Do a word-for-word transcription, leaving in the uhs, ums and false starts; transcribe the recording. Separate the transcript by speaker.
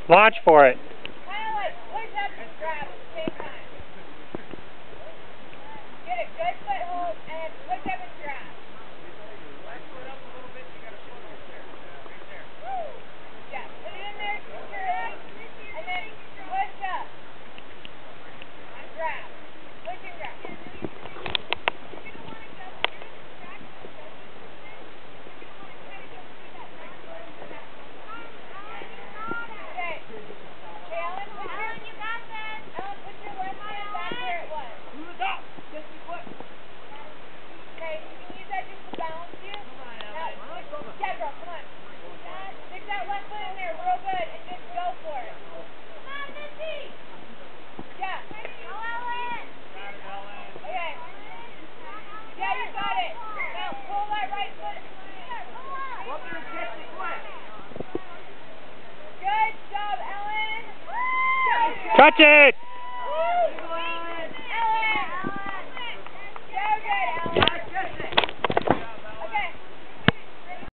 Speaker 1: Launch for it.
Speaker 2: Kind of like push up and grab at the same time. Get a good foothold and then push up and grab.
Speaker 3: Left foot up a little bit, you got a foot over there. Right there.
Speaker 2: Yeah, put it in there securely and then push up and grab. Push and grab. Okay, you can use that just to balance you.
Speaker 3: Come on,
Speaker 2: Now,
Speaker 3: Ellen.
Speaker 2: stick, yeah, girl, come on. Stick that left foot in there real good and just go for it. Come on, Missy! Yeah. Go, Ellen!
Speaker 3: Got it, Ellen.
Speaker 2: Okay. Yeah, you got it. Now, pull that right foot.
Speaker 3: Go up there and catch the foot.
Speaker 2: Good job, Ellen. Good job.
Speaker 1: Touch it!